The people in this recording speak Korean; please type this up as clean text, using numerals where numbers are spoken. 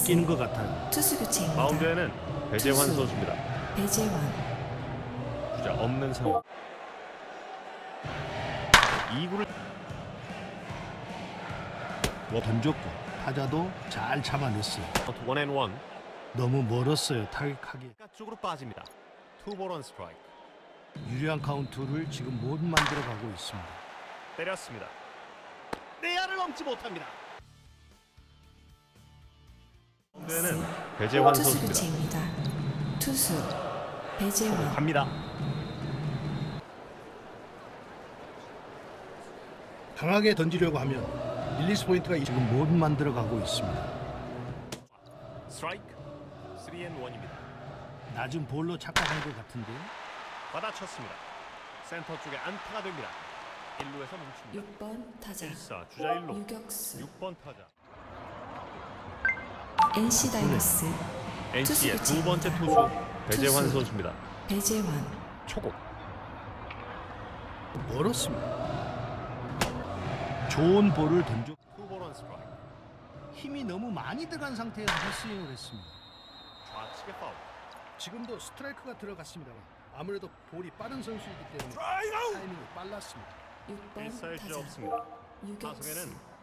바뀌는 것 같아요. 투수 교체입니다. 마운드에는 배재환 투수. 선수입니다. 배재환. 주자 없는 상황. 2구를 던졌고 타자도 잘 참아냈어요. 원앤원. 너무 멀었어요. 타격하기. 쪽으로 빠집니다. 투볼 원 스트라이크. 유리한 카운트를 지금 못 만들어가고 있습니다. 때렸습니다. 내야를 넘지 못합니다. 마운드에는 배재환 투수 선수입니다. 교체입니다. 투수 배재환. 갑니다. 강하게 던지려고 하면 릴리스 포인트가 지금 못 만들어가고 있습니다. 스트라이크 3&1입니다. 낮은 볼로 착각한 것 같은데. 받아쳤습니다. 센터 쪽에 안타가 됩니다. 1루에서 멈춥니다. 6번 타자 1사 주자 1루. 유격수. 6번 타자. NC 다이노스 NC의 투수 두 번째 교체입니다. 투수 배재환 투수. 선수입니다. 배재환. 초고. 멀었습니다. 좋은 볼을 던져 투볼 원 스트라이크. 힘이 너무 많이 들어간 상태에서 헛스윙을 했습니다. 좌측에 파울. 지금도 스트라이크가 들어갔습니다만 아무래도 볼이 빠른 선수이기 때문에 타이밍이 빨랐습니다. 6번 1사의 주자 타자 없습니다. 유격수. 타석에는